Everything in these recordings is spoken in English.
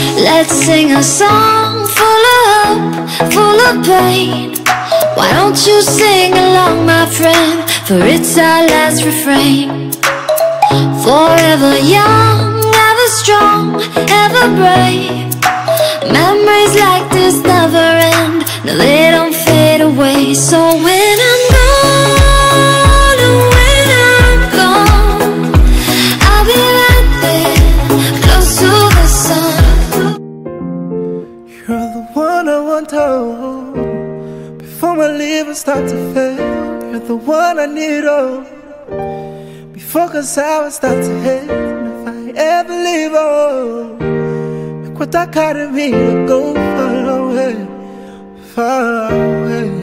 Let's sing a song full of hope, full of pain. Why don't you sing along, my friend? For it's our last refrain. Forever young, ever strong, ever brave. Memories like this never end. No, they don't fade away. So when I'm gone, and when I'm gone, I'll be right there, close to the sun. You're the one I want to hold before my liver starts to fail. You're the one I need, oh, before cause I will start to hate. If I ever leave, oh, look what that kind of me to go far away, far away.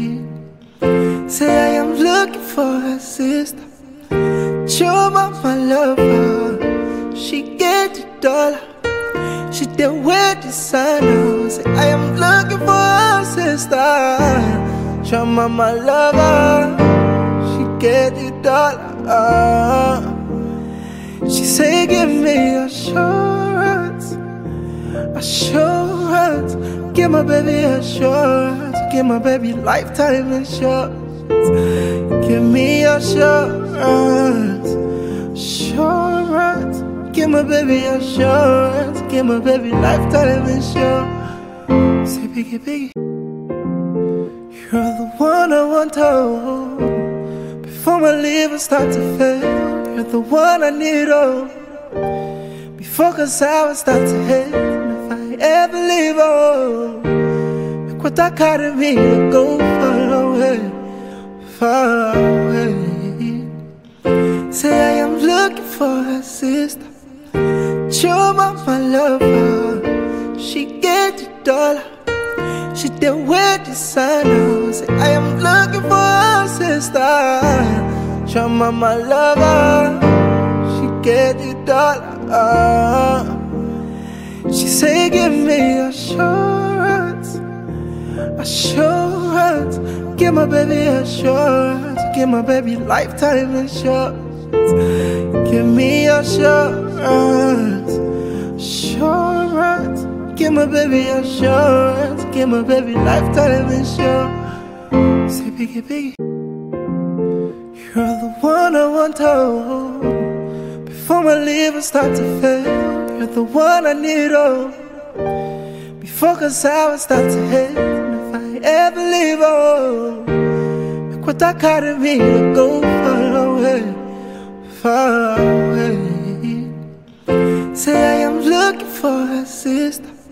Say I am looking for a sister, show my lover. She get the dollar, she deal with the sun. Say I am looking for a sister, show my lover. She get the dollar. She say give me assurance, assurance. Give my baby assurance, give my baby lifetime insurance. Give me assurance, assurance. Give my baby assurance, give my baby lifetime insurance. Say biggie, biggie. You're the one I want to hold before my liver starts to fail. You're the one I need, oh, before cause I will start to hate. And if I ever leave, oh, look what that kind of me to go far away, far away. Say I am looking for a sister, show my lover. She get the dollar, she deal with the sun. Say I am looking for a sister, show my lover. She get the dollar. She say give me assurance, assurance. Give my baby assurance, give my baby lifetime insurance. Give me assurance, assurance. Give my baby assurance, give my baby lifetime insurance. Say biggie, biggie. You're the one I want to hold before my liver starts to fail. You're the one I need, oh, before cause I will start to hate. And if I ever leave, oh, look what that kind of me to go far away, far away. Say I am looking for a sister,